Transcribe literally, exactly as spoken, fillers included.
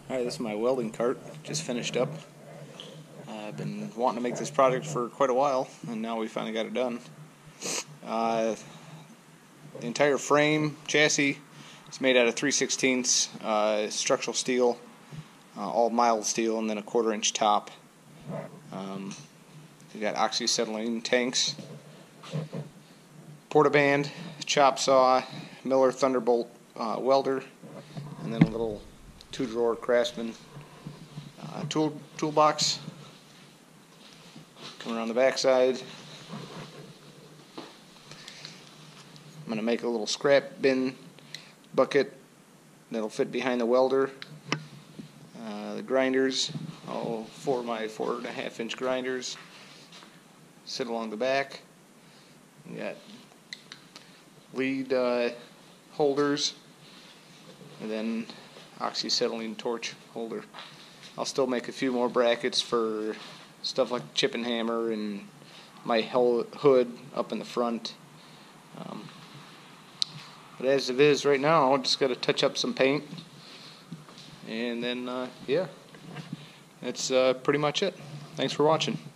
Alright, this is my welding cart, just finished up. Uh, I've been wanting to make this project for quite a while, and now we finally got it done. Uh, the entire frame, chassis, is made out of three sixteenths uh, structural steel, uh, all mild steel, and then a quarter inch top. Um, we got oxyacetylene tanks, porta-band, chop saw, Miller Thunderbolt uh, welder, and then a little two-drawer Craftsman uh, tool toolbox. Come around the backside. I'm going to make a little scrap bin bucket that'll fit behind the welder. Uh, the grinders, all four of my four and a half inch grinders, sit along the back. We got lead uh, holders, and then oxyacetylene torch holder. I'll still make a few more brackets for stuff like chip and hammer and my hood up in the front. Um, but as it is right now, I just got to touch up some paint, and then uh, yeah, that's uh, pretty much it. Thanks for watching.